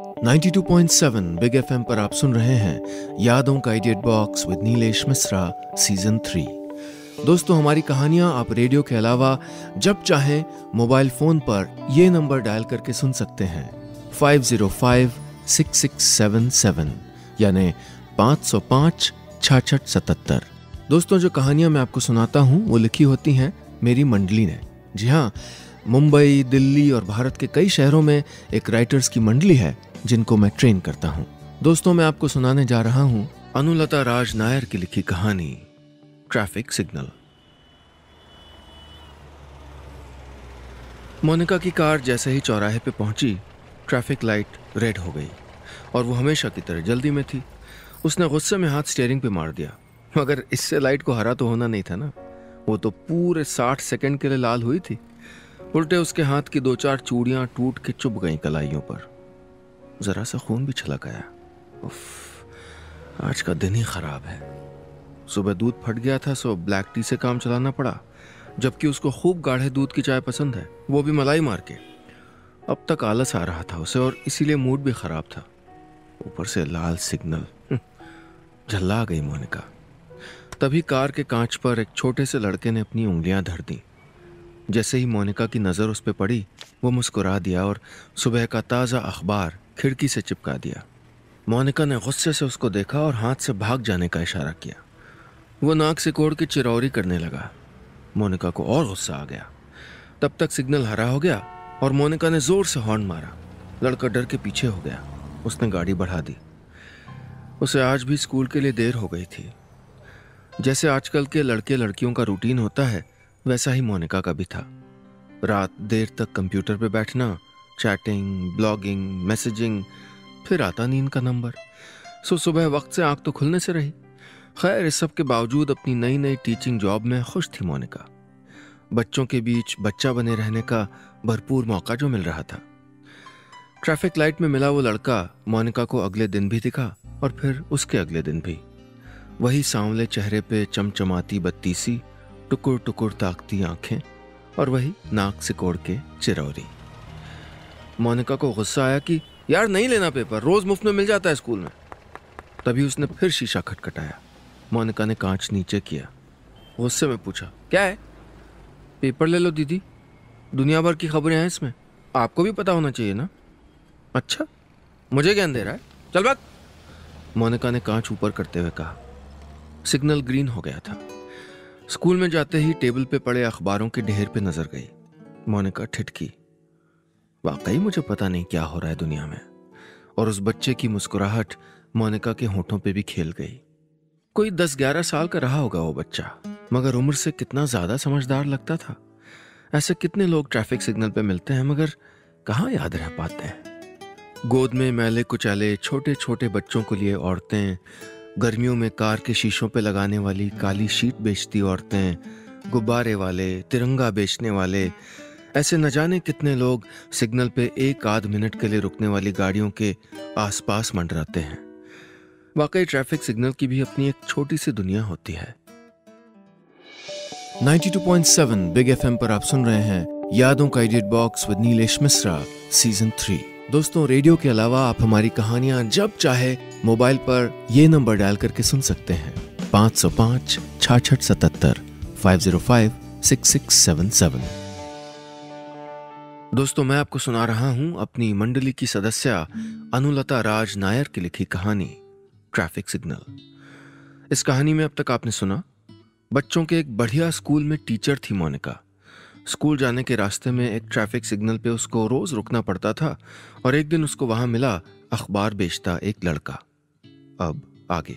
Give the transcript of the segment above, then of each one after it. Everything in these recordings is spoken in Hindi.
92.7 बिग एफएम पर आप सुन रहे हैं यादों का idiot box with Nilesh Mishra season 3। दोस्तों, हमारी कहानियां आप रेडियो के अलावा जब चाहें मोबाइल फोन पर ये नंबर डायल करके सुन सकते हैं 505-6677 यानी 505-6677। दोस्तों, जो कहानियां मैं आपको सुनाता हूं वो लिखी होती हैं मेरी मंडली ने। जी हाँ, मुंबई, दिल्ली और भारत के कई शहरों में एक राइटर्स की मंडली है जिनको मैं ट्रेन करता हूं। दोस्तों, मैं आपको सुनाने जा रहा हूं अनुलता राज नायर की लिखी कहानी ट्रैफिक सिग्नल। मोनिका की कार जैसे ही चौराहे पे पहुंची, ट्रैफिक लाइट रेड हो गई और वो हमेशा की तरह जल्दी में थी। उसने गुस्से में हाथ स्टीयरिंग पे मार दिया, मगर इससे लाइट को हरा तो होना नहीं था ना। वो तो पूरे 60 सेकंड के लिए लाल हुई थी। उल्टे उसके हाथ की 2-4 चूड़ियां टूट के चुभ गईं कलाइयों पर। जरा सा खून भी छलक आया। उफ, आज का दिन ही खराब है। सुबह दूध फट गया था, सो ब्लैक टी से काम चलाना पड़ा, जबकि उसको खूब गाढ़े दूध की चाय पसंद है, वो भी मलाई मार के। अब तक आलस आ रहा था उसे और इसीलिए मूड भी खराब था। ऊपर से लाल सिग्नल। झल्ला गई मोनिका। तभी कार के कांच पर एक छोटे से लड़के ने अपनी उंगलियां धर दी। जैसे ही मोनिका की नजर उस पर पड़ी, वो मुस्कुरा दिया और सुबह का ताजा अखबार खिड़की से चिपका दिया। मोनिका ने गुस्से से उसको देखा और हाथ से भाग जाने का इशारा किया। वो नाक सिकोड़ के चिरौरी करने लगा। मोनिका को और गुस्सा आ गया। तब तक सिग्नल हरा हो गया और मोनिका ने जोर से हॉर्न मारा। लड़का डर के पीछे हो गया। उसने गाड़ी बढ़ा दी। उसे आज भी स्कूल के लिए देर हो गई थी। जैसे आजकल के लड़के लड़कियों का रूटीन होता है, वैसा ही मोनिका का भी था। रात देर तक कंप्यूटर पे बैठना, चैटिंग, ब्लॉगिंग, मैसेजिंग, फिर आता नींद का नंबर। सो सुबह वक्त से आंख तो खुलने से रही। खैर, इस सब के बावजूद अपनी नई नई टीचिंग जॉब में खुश थी मोनिका। बच्चों के बीच बच्चा बने रहने का भरपूर मौका जो मिल रहा था। ट्रैफिक लाइट में मिला वो लड़का मोनिका को अगले दिन भी दिखा और फिर उसके अगले दिन भी। वही सांवले चेहरे पे चमचमाती बत्ती सी, टुकुर टुकुर ताकती आंखें और वही नाक सिकोड़ के चिरौरी। मोनिका को गुस्सा आया कि यार नहीं लेना पेपर, रोज मुफ्त में मिल जाता है स्कूल में। तभी उसने फिर शीशा खटखटाया। मोनिका ने कांच नीचे किया। गुस्से में पूछा, क्या है? पेपर ले लो दीदी, दुनिया भर की खबरें हैं इसमें, आपको भी पता होना चाहिए ना। अच्छा, मुझे ज्ञान दे रहा है, चल भाग। मोनिका ने कांच ऊपर करते हुए कहा। सिग्नल ग्रीन हो गया था। स्कूल में जाते ही टेबल पे पड़े अखबारों के ढेर पे नजर गई। मोनिका ठिठकी। वाकई मुझे पता नहीं क्या हो रहा है दुनिया में। और उस बच्चे की मुस्कुराहट मोनिका के होठों पे भी खेल गई। कोई 10-11 साल का रहा होगा वो बच्चा, मगर उम्र से कितना ज्यादा समझदार लगता था। ऐसे कितने लोग ट्रैफिक सिग्नल पे मिलते हैं मगर कहाँ याद रह पाते हैं। गोद में मैले कुचाले छोटे छोटे बच्चों को लिए औरतें, गर्मियों में कार के शीशों पे लगाने वाली काली शीट बेचती औरतें, गुब्बारे वाले, तिरंगा बेचने वाले, ऐसे न जाने कितने लोग सिग्नल पे 1-8 मिनट के लिए रुकने वाली गाड़ियों के आसपास मंडराते हैं। वाकई ट्रैफिक सिग्नल की भी अपनी एक छोटी सी दुनिया होती है। 92.7 बिग एफएम पर आप सुन रहे हैं यादों का idiot box with Nilesh Mishra season 3। दोस्तों, रेडियो के अलावा आप हमारी कहानियां जब चाहे मोबाइल पर ये नंबर डायल करके सुन सकते हैं 505-6677 505-6677। दोस्तों, मैं आपको सुना रहा हूं अपनी मंडली की सदस्य अनुलता राज नायर की लिखी कहानी ट्रैफिक सिग्नल। इस कहानी में अब तक आपने सुना बच्चों के एक बढ़िया स्कूल में टीचर थी मोनिका। स्कूल जाने के रास्ते में एक ट्रैफिक सिग्नल पे उसको रोज रुकना पड़ता था और एक दिन उसको वहां मिला अखबार बेचता एक लड़का। अब आगे।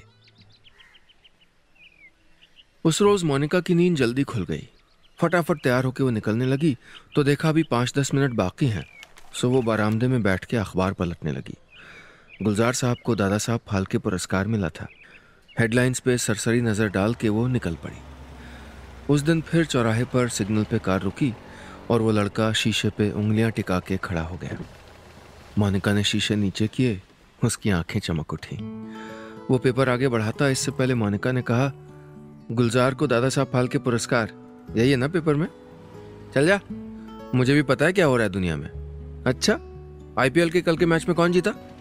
उस रोज मोनिका की नींद जल्दी खुल गई। फटाफट तैयार होकर वो निकलने लगी तो देखा अभी 5-10 मिनट बाकी हैं। सो वो बरामदे में बैठ के अखबार पलटने लगी। गुलजार साहब को दादा साहब फाल्के पुरस्कार मिला था। हेडलाइंस पे सरसरी नजर डाल के वो निकल पड़ी। उस दिन फिर चौराहे पर सिग्नल पे कार रुकी और वो लड़का शीशे पे उंगलियां टिका के खड़ा हो गया। मोनिका ने शीशे नीचे किए, उसकी आंखें चमक उठी। वो पेपर आगे बढ़ाता इससे पहले मोनिका ने कहा, गुलजार को दादा साहब फाल्के पुरस्कार, यही है ना पेपर में? चल जा, मुझे भी पता है क्या हो रहा है दुनिया में। अच्छा, आईपीएल के कल के मैच में कौन जीता?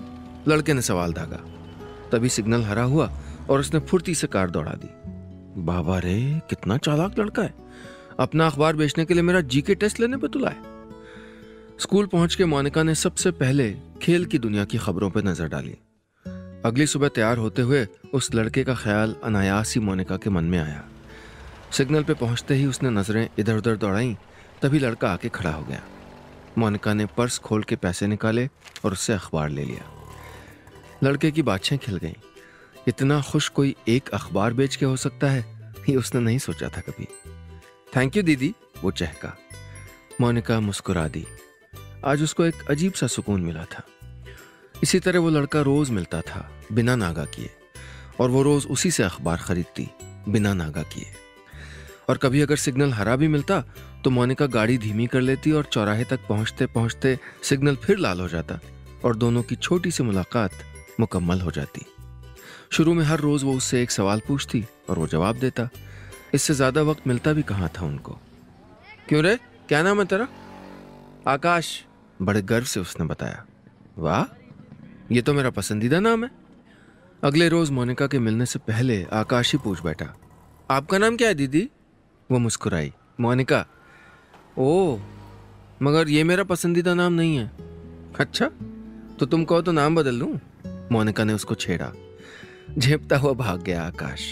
लड़के ने सवाल दागा। तभी सिग्नल हरा हुआ और उसने फुर्ती से कार दौड़ा दी। बाबा रे, कितना चालाक लड़का है, अपना अखबार बेचने के लिए मेरा जीके टेस्ट लेने पे तुला है। स्कूल पहुंच के मोनिका ने सबसे पहले खेल की दुनिया की खबरों पर नजर डाली। अगली सुबह तैयार होते हुए उस लड़के का ख्याल अनायास ही मोनिका के मन में आया। सिग्नल पे पहुंचते ही उसने नजरें इधर उधर दौड़ाई, तभी लड़का आके खड़ा हो गया। मोनिका ने पर्स खोल के पैसे निकाले और उससे अखबार ले लिया। लड़के की बातें खिल गईं। इतना खुश कोई एक अखबार बेच के हो सकता है, ये उसने नहीं सोचा था कभी। थैंक यू दीदी, वो चहका। मोनिका मुस्कुरा दी। आज उसको एक अजीब सा सुकून मिला था। इसी तरह वो लड़का रोज मिलता था बिना नागा किए, और वो रोज उसी से अखबार खरीदती बिना नागा किए। और कभी अगर सिग्नल हरा भी मिलता तो मोनिका गाड़ी धीमी कर लेती और चौराहे तक पहुंचते पहुंचते सिग्नल फिर लाल हो जाता और दोनों की छोटी सी मुलाकात मुकम्मल हो जाती। शुरू में हर रोज वो उससे एक सवाल पूछती और वो जवाब देता। इससे ज्यादा वक्त मिलता भी कहाँ था उनको। क्यों रे, क्या नाम है तेरा? आकाश, बड़े गर्व से उसने बताया। वाह, ये तो मेरा पसंदीदा नाम है। अगले रोज मोनिका के मिलने से पहले आकाश ही पूछ बैठा, आपका नाम क्या है दीदी? वो मुस्कुराई। मोनिका। ओ, मगर ये मेरा पसंदीदा नाम नहीं है। अच्छा, तो तुम कहो तो नाम बदल लूं? मोनिका ने उसको छेड़ा। झेपता हुआ भाग गया आकाश।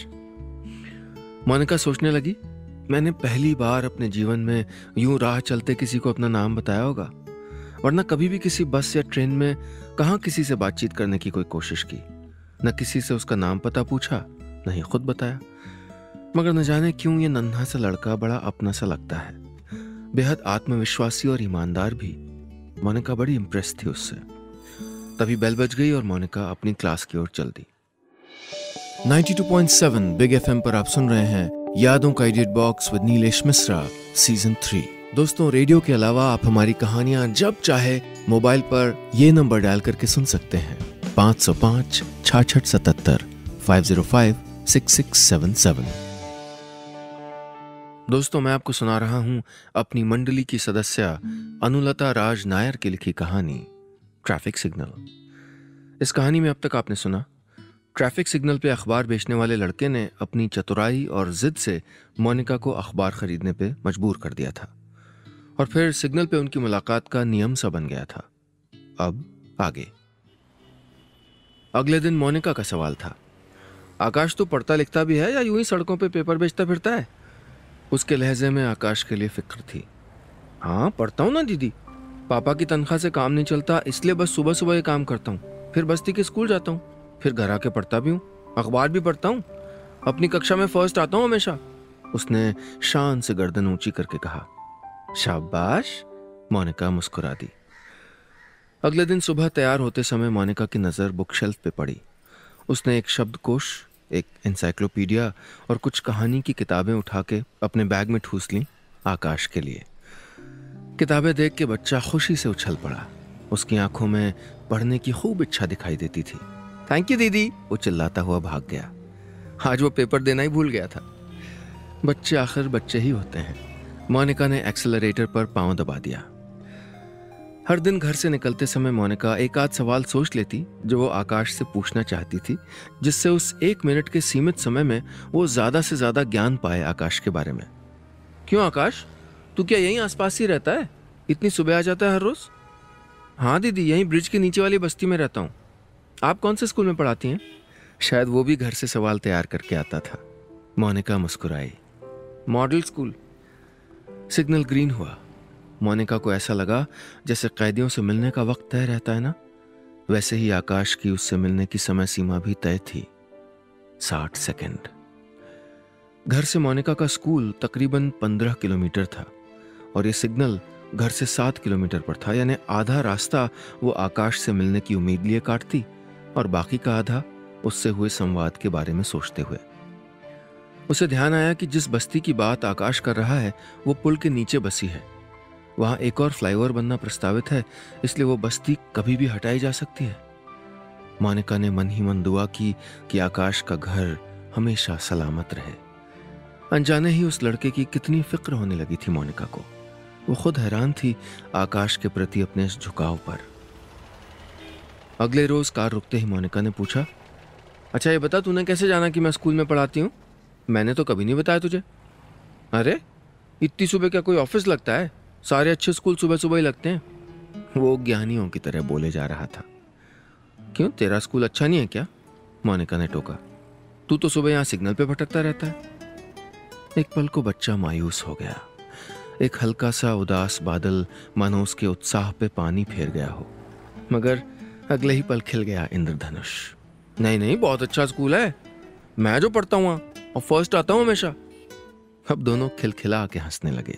मोनिका सोचने लगी, मैंने पहली बार अपने जीवन में यूं राह चलते किसी को अपना नाम बताया होगा, वरना कभी भी किसी बस या ट्रेन में कहाँ किसी से बातचीत करने की कोई कोशिश की। न किसी से उसका नाम पता पूछा, न ही खुद बताया। मगर न जाने क्यों ये नन्हा सा लड़का बड़ा अपना सा लगता है, बेहद आत्मविश्वासी और ईमानदार भी। मोनिका बड़ी इंप्रेस थी उससे। तभी बेल बज गई और मोनिका अपनी क्लास की ओर चल दी। 92.7 बिग एफएम पर आप सुन रहे हैं यादों का idiot box with Nilesh Mishra season 3। दोस्तों, रेडियो के अलावा आप हमारी कहानियां जब चाहे मोबाइल पर ये नंबर डायल करके सुन सकते हैं, 505 66 77 505 6677। दोस्तों, मैं आपको सुना रहा हूं अपनी मंडली की सदस्य अनुलता राज नायर की लिखी कहानी ट्रैफिक सिग्नल। इस कहानी में अब तक आपने सुना, ट्रैफिक सिग्नल पे अखबार बेचने वाले लड़के ने अपनी चतुराई और जिद से मोनिका को अखबार खरीदने पे मजबूर कर दिया था, और फिर सिग्नल पे उनकी मुलाकात का नियम सा बन गया था। अब आगे। अगले दिन मोनिका का सवाल था, आकाश तू पढ़ता लिखता भी है या यूं ही सड़कों पे पेपर बेचता फिरता है? उसके लहजे में आकाश के लिए फिक्र थी। हाँ, पढ़ता हूँ ना दीदी, पापा की तनख्वाह से काम नहीं चलता, इसलिए बस सुबह सुबह ये काम करता हूँ, फिर बस्ती के स्कूल जाता हूँ, फिर घर आके पढ़ता भी हूँ, अखबार भी पढ़ता हूँ, अपनी कक्षा में फर्स्ट आता हूँ हमेशा। उसने शान से गर्दन ऊंची करके कहा। शाबाश, मोनिका मुस्कुरा दी। अगले दिन सुबह तैयार होते समय मोनिका की नजर बुकशेल्फ पे पड़ी। उसने एक शब्दकोश, एक एनसाइक्लोपीडिया और कुछ कहानी की किताबें उठा के अपने बैग में ठूस ली आकाश के लिए। किताबें देख के बच्चा खुशी से उछल पड़ा। उसकी आंखों में पढ़ने की खूब इच्छा दिखाई देती थी। थैंक यू दीदी, वो चिल्लाता हुआ भाग गया। आज वो पेपर देना ही भूल गया था। बच्चे आखिर बच्चे ही होते हैं। मोनिका ने एक्सेलरेटर पर पांव दबा दिया। हर दिन घर से निकलते समय मोनिका एक आध सवाल सोच लेती जो वो आकाश से पूछना चाहती थी, जिससे उस 1 मिनट के सीमित समय में वो ज्यादा से ज्यादा ज्ञान पाए आकाश के बारे में। क्यों आकाश, तू क्या यहीं आसपास ही रहता है? इतनी सुबह आ जाता है हर रोज? हाँ दीदी, यहीं ब्रिज के नीचे वाली बस्ती में रहता हूँ। आप कौन से स्कूल में पढ़ाती हैं? शायद वो भी घर से सवाल तैयार करके आता था। मोनिका मुस्कुराई। Model school. सिग्नल ग्रीन हुआ। मोनिका को ऐसा लगा जैसे कैदियों से मिलने का वक्त तय रहता है ना, वैसे ही आकाश की उससे मिलने की समय सीमा भी तय थी, 60 सेकंड। घर से मोनिका का स्कूल तकरीबन 15 किलोमीटर था और ये सिग्नल घर से 7 किलोमीटर पर था, यानी आधा रास्ता वो आकाश से मिलने की उम्मीद लिए काटती और बाकी का आधा उससे हुए संवाद के बारे में सोचते हुए। उसे ध्यान आया कि जिस बस्ती की बात आकाश कर रहा है वो पुल के नीचे बसी है। वहां एक और फ्लाईओवर बनना प्रस्तावित है, इसलिए वो बस्ती कभी भी हटाई जा सकती है। मोनिका ने मन ही मन दुआ की कि आकाश का घर हमेशा सलामत रहे। अनजाने ही उस लड़के की कितनी फिक्र होने लगी थी मोनिका को। वो खुद हैरान थी आकाश के प्रति अपने इस झुकाव पर। अगले रोज कार रुकते ही मोनिका ने पूछा, अच्छा ये बता तूने कैसे जाना कि मैं स्कूल में पढ़ाती हूँ? मैंने तो कभी नहीं बताया तुझे। अरे इतनी सुबह क्या कोई ऑफिस लगता है? सारे अच्छे स्कूल सुबह सुबह ही लगते हैं। वो ज्ञानियों की तरह बोले जा रहा था। क्यों, तेरा स्कूल अच्छा नहीं है क्या? मोनिका ने टोका। तू तो सुबह यहाँ सिग्नल पे भटकता रहता है। एक पल को बच्चा मायूस हो गया। एक हल्का सा उदास बादल मानो उसके उत्साह पे पानी फेर गया हो, मगर अगले ही पल खिल गया इंद्रधनुष। नहीं नहीं, बहुत अच्छा स्कूल है, मैं जो पढ़ता हूँ वहाँ और फर्स्ट आता हूँ हमेशा। अब दोनों खिलखिला के हंसने लगे।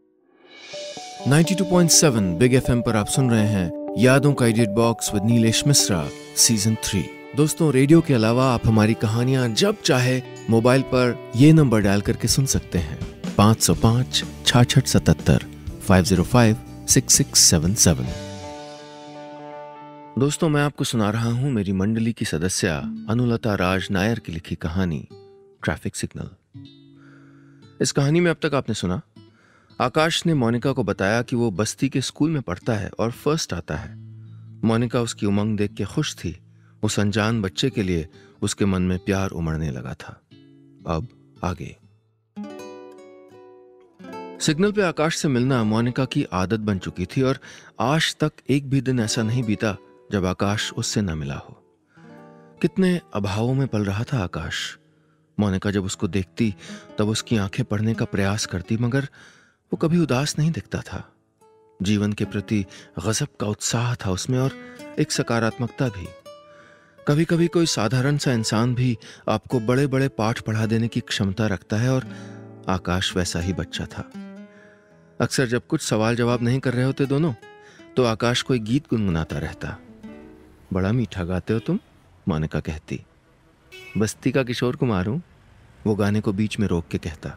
92.7 बिग एफएम पर आप सुन रहे हैं यादों का idiot box with Nilesh Mishra season 3। दोस्तों, रेडियो के अलावा आप हमारी कहानियां जब चाहे मोबाइल पर ये नंबर डायल करके सुन सकते हैं, 505 66 77 505 6677। दोस्तों, मैं आपको सुना रहा हूं मेरी मंडली की सदस्या अनुलता राज नायर की लिखी कहानी ट्रैफिक सिग्नल। इस कहानी में अब तक आपने सुना, आकाश ने मोनिका को बताया कि वो बस्ती के स्कूल में पढ़ता है और फर्स्ट आता है। मोनिका उसकी उमंग देख के खुश थी। उस अनजान बच्चे के लिए उसके मन में प्यार उमड़ने लगा था। अब आगे। सिग्नल पे आकाश से मिलना मोनिका की आदत बन चुकी थी और आज तक एक भी दिन ऐसा नहीं बीता जब आकाश उससे न मिला हो। कितने अभावों में पल रहा था आकाश। मोनिका जब उसको देखती तब उसकी आंखें पढ़ने का प्रयास करती, मगर वो कभी उदास नहीं दिखता था। जीवन के प्रति गजब का उत्साह था उसमें और एक सकारात्मकता भी। कभी कभी कोई साधारण सा इंसान भी आपको बड़े बड़े पाठ पढ़ा देने की क्षमता रखता है और आकाश वैसा ही बच्चा था। अक्सर जब कुछ सवाल जवाब नहीं कर रहे होते दोनों, तो आकाश कोई गीत गुनगुनाता रहता। बड़ा मीठा गाते हो तुम, मोनिका कहती। बस्ती का किशोर कुमार हूं, वो गाने को बीच में रोक के कहता।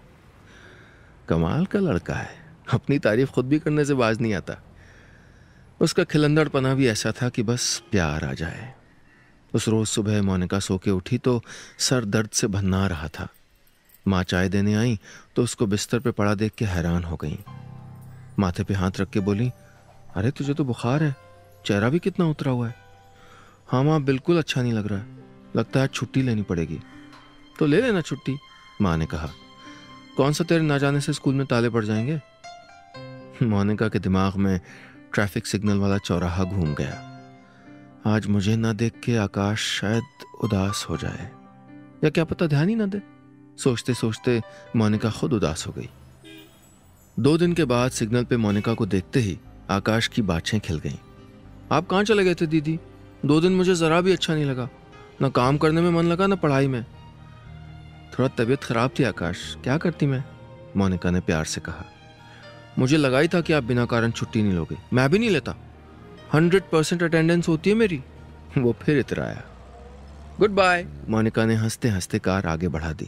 कमाल का लड़का है, अपनी तारीफ खुद भी करने से बाज नहीं आता। उसका खिलंदड़पना भी ऐसा था कि बस प्यार आ जाए। उस रोज सुबह मोनिका सो के उठी तो सर दर्द से भन्ना रहा था। माँ चाय देने आई तो उसको बिस्तर पे पड़ा देख के हैरान हो गई। माथे पे हाथ रख के बोली, अरे तुझे तो बुखार है, चेहरा भी कितना उतरा हुआ है। हाँ माँ, बिल्कुल अच्छा नहीं लग रहा है, लगता है छुट्टी लेनी पड़ेगी। तो ले लेना छुट्टी, माँ ने कहा। कौन सा तेरे ना जाने से स्कूल में ताले पड़ जाएंगे। मोनिका के दिमाग में ट्रैफिक सिग्नल वाला चौराहा घूम गया। आज मुझे ना देख के आकाश शायद उदास हो जाए, या क्या पता ध्यान ही ना दे। सोचते सोचते मोनिका खुद उदास हो गई। 2 दिन के बाद सिग्नल पे मोनिका को देखते ही आकाश की बाछें खिल गईं। आप कहाँ चले गए थे दीदी? 2 दिन मुझे जरा भी अच्छा नहीं लगा, ना काम करने में मन लगा ना पढ़ाई में। थोड़ा तबीयत खराब थी आकाश, क्या करती मैं, मोनिका ने प्यार से कहा। मुझे लगा ही था कि आप बिना कारण छुट्टी नहीं लोगे, मैं भी नहीं लेता, 100% अटेंडेंस होती है मेरी। वो फिर इतराया। गुड बाय, मोनिका ने हंसते हंसते कार आगे बढ़ा दी।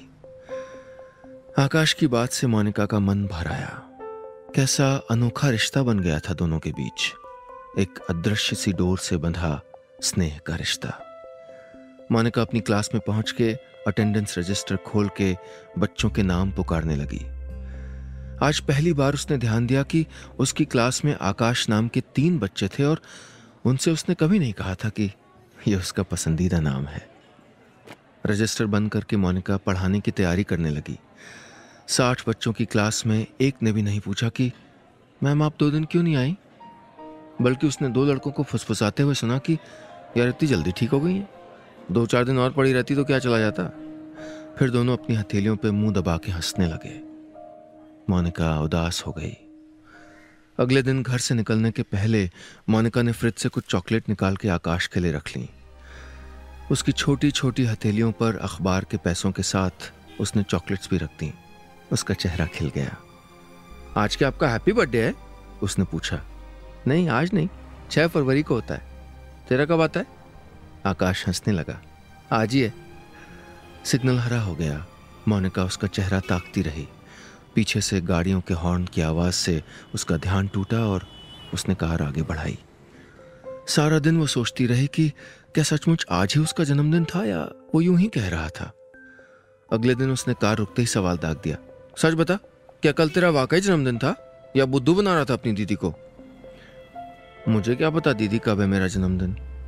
आकाश की बात से मोनिका का मन भर आया। कैसा अनोखा रिश्ता बन गया था दोनों के बीच, एक अदृश्य सी डोर से बंधा स्नेह का रिश्ता। मोनिका अपनी क्लास में पहुंच के अटेंडेंस रजिस्टर खोल के बच्चों के नाम पुकारने लगी। आज पहली बार उसने ध्यान दिया कि उसकी क्लास में आकाश नाम के 3 बच्चे थे और उनसे उसने कभी नहीं कहा था कि यह उसका पसंदीदा नाम है। रजिस्टर बंद करके मोनिका पढ़ाने की तैयारी करने लगी। 60 बच्चों की क्लास में एक ने भी नहीं पूछा कि मैम आप 2 दिन क्यों नहीं आई, बल्कि उसने 2 लड़कों को फुसफुसाते हुए सुना कि यार इतनी जल्दी ठीक हो गई है, 2-4 दिन और पड़ी रहती तो क्या चला जाता। फिर दोनों अपनी हथेलियों पे मुंह दबा के हंसने लगे। मोनिका उदास हो गई। अगले दिन घर से निकलने के पहले मोनिका ने फ्रिज से कुछ चॉकलेट निकाल के आकाश के लिए रख ली। उसकी छोटी छोटी हथेलियों पर अखबार के पैसों के साथ उसने चॉकलेट्स भी रख दी। उसका चेहरा खिल गया। आज क्या आपका हैप्पी बर्थडे है? उसने पूछा। नहीं आज नहीं, 6 फरवरी को होता है। तेरा कब आता है? आकाश हंसने लगा। आज ही है। सिग्नल हरा हो गया। मोनिका उसका चेहरा ताकती रही। पीछे से गाड़ियों के हॉर्न की आवाज से उसका ध्यान टूटा और उसने कार आगे बढ़ाई। सारा दिन वो सोचती रही कि क्या सचमुच आज ही उसका जन्मदिन था या वो यूं ही कह रहा था। अगले दिन उसने कार रुकते ही सवाल दाग दिया। सच बता, क्या कल तेरा वाकई जन्मदिन था या बुद्धू बना रहा था अपनी दीदी को? मुझे क्या पता दीदी कब है मेरा जन्मदिन।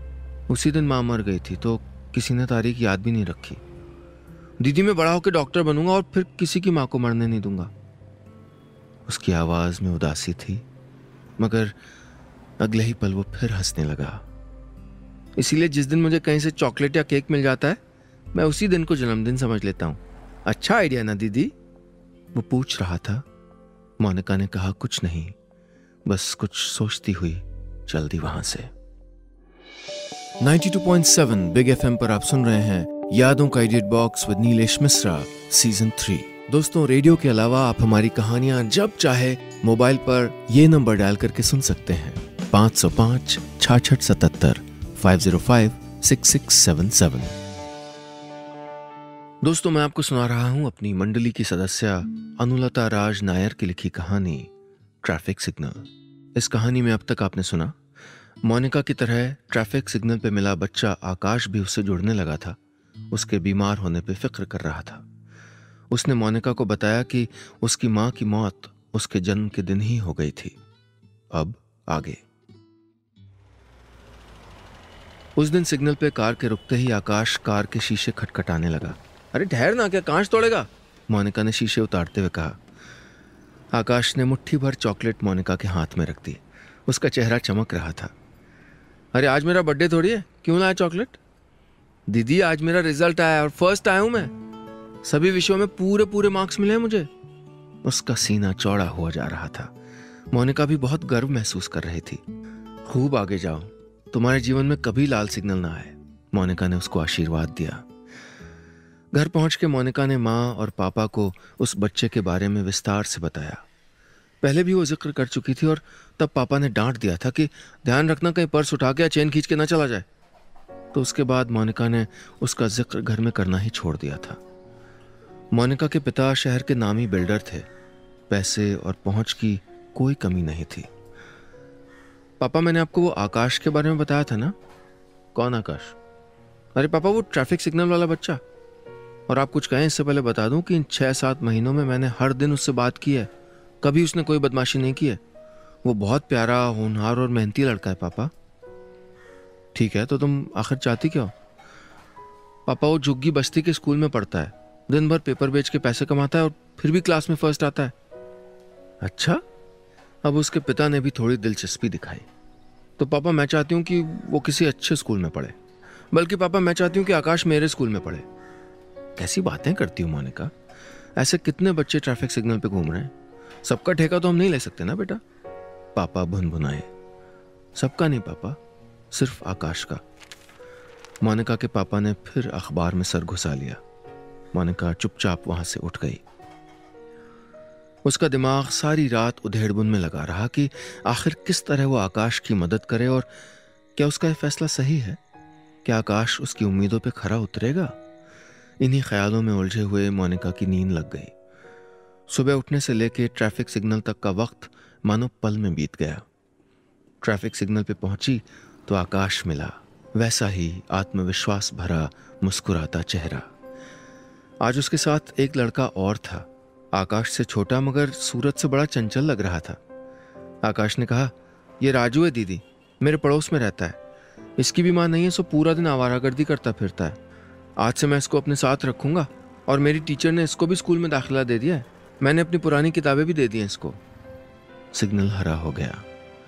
उसी दिन माँ मर गई थी तो किसी ने तारीख याद भी नहीं रखी। दीदी मैं बड़ा होकर डॉक्टर बनूंगा और फिर किसी की माँ को मरने नहीं दूंगा। उसकी आवाज में उदासी थी, मगर अगले ही पल वो फिर हंसने लगा। इसीलिए जिस दिन मुझे कहीं से चॉकलेट या केक मिल जाता है, मैं उसी दिन को जन्मदिन समझ लेता हूँ। अच्छा आइडिया ना दीदी? वो पूछ रहा था। मोनिका ने कहा कुछ नहीं, बस कुछ सोचती हुई चल दी वहां से। 92.7 बिग एफएम पर आप सुन रहे हैं यादों का idiot box with Nilesh Mishra season 3। दोस्तों, रेडियो के अलावा आप हमारी कहानियां जब चाहे मोबाइल पर ये नंबर डायल करके सुन सकते हैं 505 6677 505 6677। दोस्तों, मैं आपको सुना रहा हूं अपनी मंडली की सदस्य अनुलता राज नायर की लिखी कहानी ट्रैफिक सिग्नल। इस कहानी में अब तक आपने सुना मोनिका की तरह ट्रैफिक सिग्नल पे मिला बच्चा आकाश भी उससे जुड़ने लगा था। उसके बीमार होने पे फिक्र कर रहा था। उसने मोनिका को बताया कि उसकी मां की मौत उसके जन्म के दिन ही हो गई थी। अब आगे। उस दिन सिग्नल पे कार के रुकते ही आकाश कार के शीशे खटखटाने लगा। अरे ठहर ना, क्या कांच तोड़ेगा? मोनिका ने शीशे उतारते हुए कहा। आकाश ने मुट्ठी भर चॉकलेट मोनिका के हाथ में रख दी। उसका चेहरा चमक रहा था। अरे आज मेरा बर्थडे थोड़ी है, क्यों लाया चॉकलेट? दीदी आज मेरा रिजल्ट आया और फर्स्ट आया हूं मैं। सभी विषयों में पूरे पूरे मार्क्स मिले हैं मुझे। उसका सीना चौड़ा हुआ जा रहा था। मोनिका भी बहुत गर्व महसूस कर रही थी। खूब आगे जाओ, तुम्हारे जीवन में कभी लाल सिग्नल ना आए, मोनिका ने उसको आशीर्वाद दिया। घर पहुंच के मोनिका ने माँ और पापा को उस बच्चे के बारे में विस्तार से बताया। पहले भी वो जिक्र कर चुकी थी और तब पापा ने डांट दिया था कि ध्यान रखना कहीं पर्स उठा के या चेन खींच के ना चला जाए। तो उसके बाद मोनिका ने उसका जिक्र घर में करना ही छोड़ दिया था। मोनिका के पिता शहर के नामी बिल्डर थे। पैसे और पहुंच की कोई कमी नहीं थी। पापा, मैंने आपको वो आकाश के बारे में बताया था ना? कौन आकाश? अरे पापा, वो ट्रैफिक सिग्नल वाला बच्चा। और आप कुछ कहें इससे पहले बता दूं कि इन 6-7 महीनों में मैंने हर दिन उससे बात की है। कभी उसने कोई बदमाशी नहीं की है। वो बहुत प्यारा, होनहार और मेहनती लड़का है पापा। ठीक है, तो तुम आखिर चाहती क्या हो? पापा, वो झुग्गी बस्ती के स्कूल में पढ़ता है। दिन भर पेपर बेच के पैसे कमाता है और फिर भी क्लास में फर्स्ट आता है। अच्छा? अब उसके पिता ने भी थोड़ी दिलचस्पी दिखाई। तो पापा, मैं चाहती हूँ कि वो किसी अच्छे स्कूल में पढ़े। बल्कि पापा, मैं चाहती हूँ कि आकाश मेरे स्कूल में पढ़े। कैसी बातें करती हूँ मोनिका? ऐसे कितने बच्चे ट्रैफिक सिग्नल पे घूम रहे हैं। सबका ठेका तो हम नहीं ले सकते ना बेटा, पापा भुनभुनाए। सबका नहीं पापा, सिर्फ आकाश का। मोनिका के पापा ने फिर अखबार में सर घुसा लिया। मोनिका चुपचाप वहां से उठ गई। उसका दिमाग सारी रात उधेड़बुन में लगा रहा कि आखिर किस तरह वो आकाश की मदद करे और क्या उसका यह फैसला सही है? क्या आकाश उसकी उम्मीदों पे खरा उतरेगा? इन्हीं ख्यालों में उलझे हुए मोनिका की नींद लग गई। सुबह उठने से लेकर ट्रैफिक सिग्नल तक का वक्त मानो पल में बीत गया। ट्रैफिक सिग्नल पे पहुंची तो आकाश मिला, वैसा ही आत्मविश्वास भरा मुस्कुराता चेहरा। आज उसके साथ एक लड़का और था। आकाश से छोटा मगर सूरत से बड़ा चंचल लग रहा था। आकाश ने कहा, ये राजू है दीदी, मेरे पड़ोस में रहता है। इसकी भी मां नहीं है, सो पूरा दिन आवारागर्दी करता फिरता है। आज से मैं इसको अपने साथ रखूंगा और मेरी टीचर ने इसको भी स्कूल में दाखिला दे दिया है। मैंने अपनी पुरानी किताबें भी दे दी हैं इसको। सिग्नल हरा हो गया।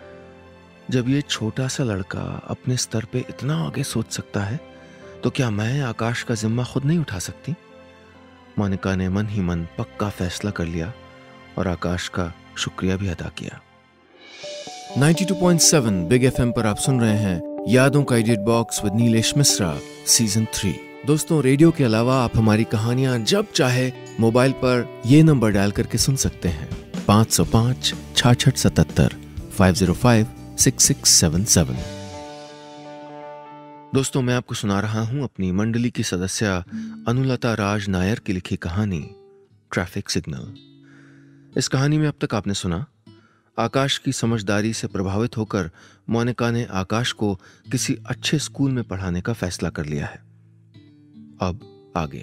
जब ये छोटा सा लड़का अपने स्तर पे इतना आगे सोच सकता है तो क्या मैं आकाश का जिम्मा खुद नहीं उठा सकती? मोनिका ने मन ही मन पक्का फैसला कर लिया और आकाश का शुक्रिया भी अदा किया। 92.7 बिग एफएम पर आप सुन रहे हैं यादों का idiot box with Nilesh Mishra season 3। दोस्तों, रेडियो के अलावा आप हमारी कहानियां जब चाहे मोबाइल पर ये नंबर डायल करके सुन सकते हैं 505 6677 505 6677। दोस्तों, मैं आपको सुना रहा हूं अपनी मंडली की सदस्य अनुलता राज नायर की लिखी कहानी ट्रैफिक सिग्नल। इस कहानी में अब तक आपने सुना आकाश की समझदारी से प्रभावित होकर मोनिका ने आकाश को किसी अच्छे स्कूल में पढ़ाने का फैसला कर लिया है। अब आगे।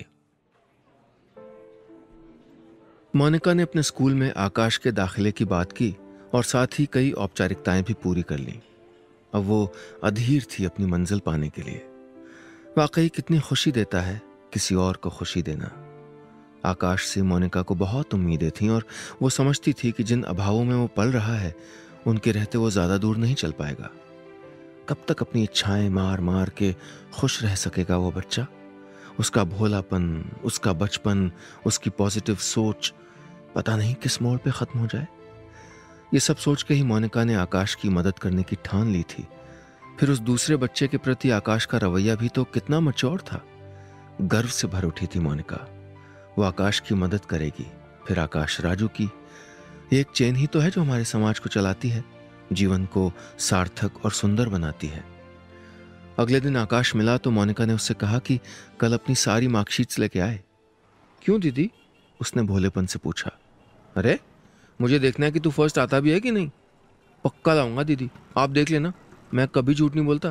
मोनिका ने अपने स्कूल में आकाश के दाखिले की बात की और साथ ही कई औपचारिकताएं भी पूरी कर लीं। अब वो अधीर थी अपनी मंजिल पाने के लिए। वाकई कितनी खुशी देता है किसी और को खुशी देना। आकाश से मोनिका को बहुत उम्मीदें थीं और वो समझती थी कि जिन अभावों में वो पल रहा है उनके रहते वो ज्यादा दूर नहीं चल पाएगा। कब तक अपनी इच्छाएं मार मार के खुश रह सकेगा वो बच्चा? उसका भोलापन, उसका बचपन, उसकी पॉजिटिव सोच पता नहीं किस मोड़ पे खत्म हो जाए। ये सब सोच के ही मोनिका ने आकाश की मदद करने की ठान ली थी। फिर उस दूसरे बच्चे के प्रति आकाश का रवैया भी तो कितना मैच्योर था। गर्व से भर उठी थी मोनिका। वो आकाश की मदद करेगी, फिर आकाश राजू की। एक चेन ही तो है जो हमारे समाज को चलाती है, जीवन को सार्थक और सुंदर बनाती है। अगले दिन आकाश मिला तो मोनिका ने उससे कहा कि कल अपनी सारी मार्कशीट्स लेके आए। क्यों दीदी? उसने भोलेपन से पूछा। अरे मुझे देखना है कि तू फर्स्ट आता भी है कि नहीं। पक्का लाऊंगा दीदी, आप देख लेना, मैं कभी झूठ नहीं बोलता।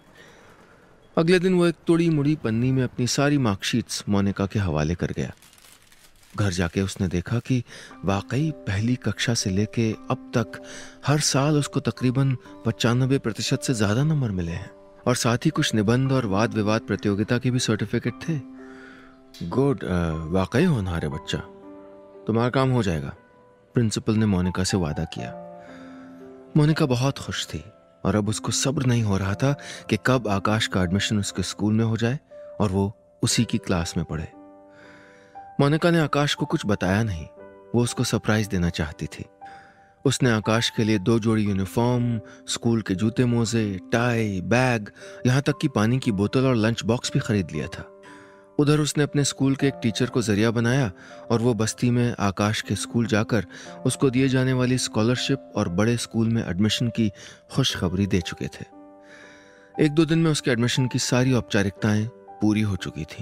अगले दिन वो एक तोड़ी मुड़ी पन्नी में अपनी सारी मार्कशीट्स मोनिका के हवाले कर गया। घर जाके उसने देखा कि वाकई पहली कक्षा से लेके अब तक हर साल उसको तकरीबन 95% से ज्यादा नंबर मिले हैं और साथ ही कुछ निबंध और वाद विवाद प्रतियोगिता के भी सर्टिफिकेट थे। गुड, वाकई होनहार है बच्चा, तुम्हारा काम हो जाएगा, प्रिंसिपल ने मोनिका से वादा किया। मोनिका बहुत खुश थी और अब उसको सब्र नहीं हो रहा था कि कब आकाश का एडमिशन उसके स्कूल में हो जाए और वो उसी की क्लास में पढ़े। मोनिका ने आकाश को कुछ बताया नहीं, वो उसको सरप्राइज देना चाहती थी। उसने आकाश के लिए 2 जोड़ी यूनिफॉर्म, स्कूल के जूते मोजे, टाई, बैग, यहाँ तक कि पानी की बोतल और लंच बॉक्स भी खरीद लिया था। उधर उसने अपने स्कूल के एक टीचर को जरिया बनाया और वो बस्ती में आकाश के स्कूल जाकर उसको दिए जाने वाली स्कॉलरशिप और बड़े स्कूल में एडमिशन की खुशखबरी दे चुके थे। 1-2 दिन में उसके एडमिशन की सारी औपचारिकताएं पूरी हो चुकी थी।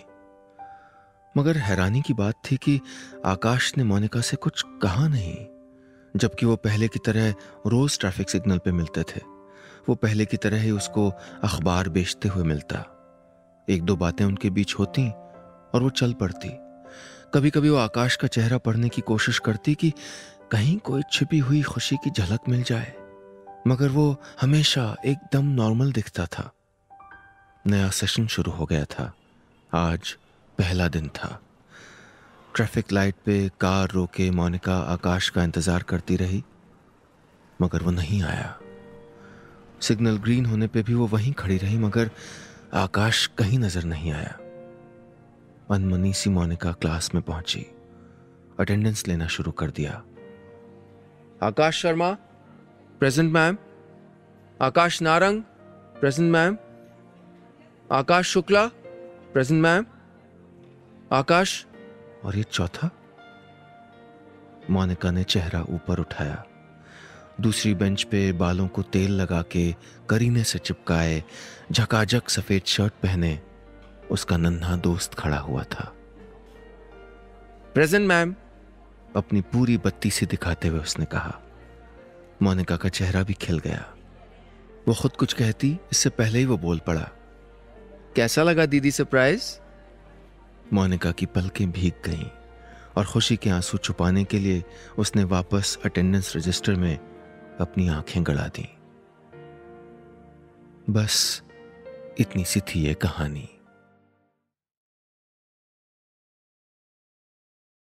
मगर हैरानी की बात थी कि आकाश ने मोनिका से कुछ कहा नहीं, जबकि वो पहले की तरह रोज ट्रैफिक सिग्नल पे मिलते थे। वो पहले की तरह ही उसको अखबार बेचते हुए मिलता। 1-2 बातें उनके बीच होती और वो चल पड़ती। कभी कभी वो आकाश का चेहरा पढ़ने की कोशिश करती कि कहीं कोई छिपी हुई खुशी की झलक मिल जाए, मगर वो हमेशा एकदम नॉर्मल दिखता था। नया सेशन शुरू हो गया था। आज पहला दिन था। ट्रैफिक लाइट पे कार रोके मोनिका आकाश का इंतजार करती रही, मगर वो नहीं आया। सिग्नल ग्रीन होने पे भी वो वहीं खड़ी रही, मगर आकाश कहीं नजर नहीं आया। अनमनी सी मोनिका क्लास में पहुंची, अटेंडेंस लेना शुरू कर दिया। Akash Sharma present ma'am. Akash Narang present ma'am. Akash Shukla present ma'am. Akash, और ये चौथा? मोनिका ने चेहरा ऊपर उठाया। दूसरी बेंच पे बालों को तेल लगा के करीने से चिपकाए, झकाझक सफेद शर्ट पहने उसका नन्हा दोस्त खड़ा हुआ था। प्रेजेंट मैम, अपनी पूरी बत्ती से दिखाते हुए उसने कहा। मोनिका का चेहरा भी खिल गया। वो खुद कुछ कहती इससे पहले ही वो बोल पड़ा। कैसा लगा दीदी सरप्राइज? मोनिका की पलकें भीग गईं और खुशी के आंसू छुपाने के लिए उसने वापस अटेंडेंस रजिस्टर में अपनी आंखें गड़ा दी। बस इतनी सी थी ये कहानी।